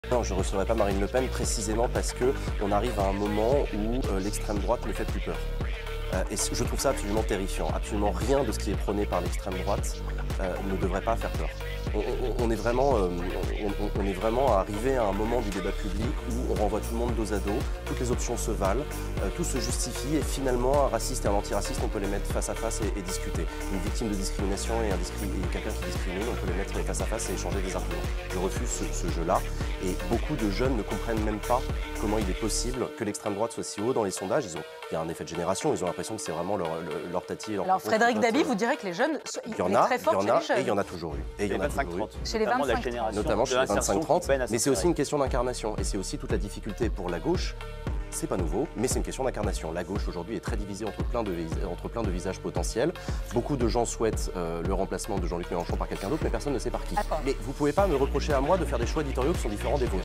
Non, je ne recevrai pas Marine Le Pen précisément parce qu'on arrive à un moment où l'extrême droite ne fait plus peur. Et je trouve ça absolument terrifiant. Absolument rien de ce qui est prôné par l'extrême droite ne devrait pas faire peur. On est vraiment arrivé à un moment du débat public où on renvoie tout le monde dos à dos, toutes les options se valent, tout se justifie et finalement un raciste et un antiraciste, on peut les mettre face à face et discuter. Une victime de discrimination et quelqu'un qui discrimine, on peut les mettre face à face et échanger des arguments. Je refuse ce jeu-là et beaucoup de jeunes ne comprennent même pas comment il est possible que l'extrême droite soit si haut dans les sondages. Il y a un effet de génération, ils ont l'impression que c'est vraiment leur tati et leur... Alors Frédéric Dabi, vous direz que les jeunes, il est très fort chez les jeunes. Et il y en a toujours eu. Et il y en a toujours eu. Chez les 25-30. Notamment chez les 25-30. Mais c'est aussi une question d'incarnation. Et c'est aussi toute la difficulté pour la gauche. C'est pas nouveau, mais c'est une question d'incarnation. La gauche aujourd'hui est très divisée entre plein de visages potentiels. Beaucoup de gens souhaitent le remplacement de Jean-Luc Mélenchon par quelqu'un d'autre, mais personne ne sait par qui. Mais vous pouvez pas me reprocher à moi de faire des choix éditoriaux qui sont différents des vôtres.